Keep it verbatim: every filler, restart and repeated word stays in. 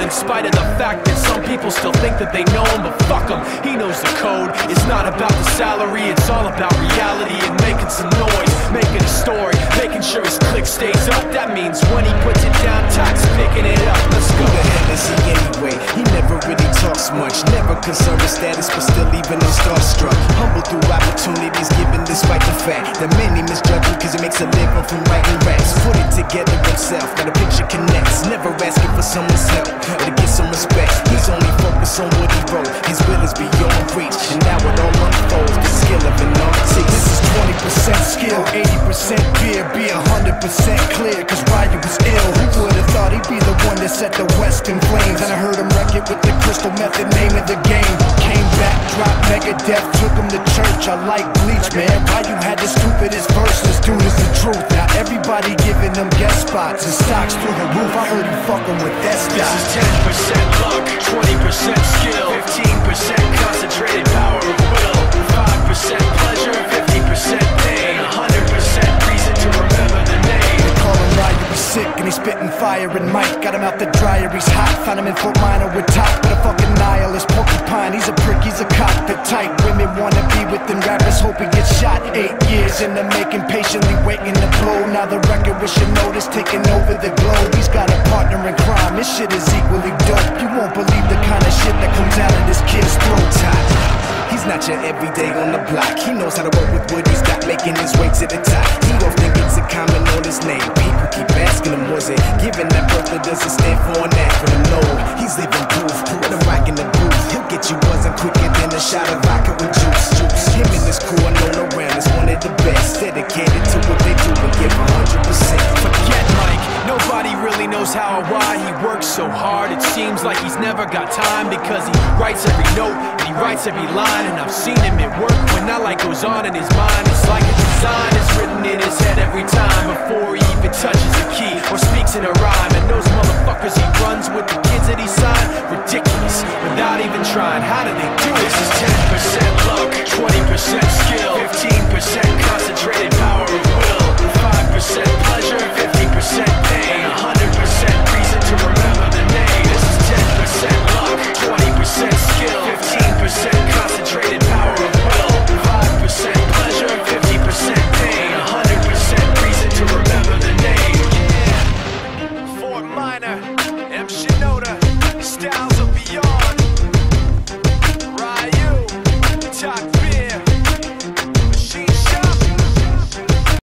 in spite of the fact that some people still think that they know him. But fuck him, he knows the code. It's not about the salary, it's all about reality and making some noise, making a story, making sure his click stays up. That means when he puts it down, Tox picking it up. Let's go. Who the hell is he anyway? He never really talks much, never concerned with status, but still even him starstruck. Humble through opportunities given despite the fact that many misjudge him cause he makes a living from writing raps. Put it together himself, now the picture connects, never asking for someone's help or to get some respect. He's only focused on what he wrote, his will is beyond reach, and now it all unfolds, the skill of an artist. This is twenty percent skill, eighty percent fear, be one hundred percent clear, cause Ryu was ill. Who would've thought he'd be the one that set the West in flames? And I heard him wreck it with the Crystal Method, name of the game. Came back, dropped Megadeth, took him to church. I like Bleach, man. Ryu had the stupidest verse, this dude is the truth. Now everybody giving them guest spots and stocks through the roof. I heard he fucking with that stock. This is ten percent luck, twenty percent skill, fifteen percent concentrated power of will, five percent pleasure, fifty percent pain, one hundred percent reason to remember the name. They call him Ryu, he's sick and he's spitting fire and Mike got him out the dryer, he's hot. Found him in Fort Minor with top, but a fucking nihilist porcupine. He's a prick, he's a cockpit type. Women wanna be with him, rappers hope he gets shot. Eight years in the making, patiently waiting to blow. Now the record with your notice taking over the globe. He's got a partner in crime, this shit is equally dope. You won't believe the kind of shit that comes out of this kid's throat. He's not your everyday on the block. He knows how to work with what he's got, making his way to the top. He often gets a comment on his name. People keep asking him, was it given that birth or does it stand for an acronym? No, he's living proof. Let him rock in the booth. He'll get you buzzing quicker than a shot of vodka with juice. Juice. Him and his crew are known around as one of the best, dedicated to what they do and give one hundred percent. Forget Mike, nobody really knows how or why he works so hard. It seems like he's never got time because he writes every note and he writes every line. And I've seen him at work when that light goes on in his mind. It's like a design is written in his head every time before he even touches a key or speaks in a rhyme. And those motherfuckers he runs with, the kids that he signed, ridiculous, without even trying. How do they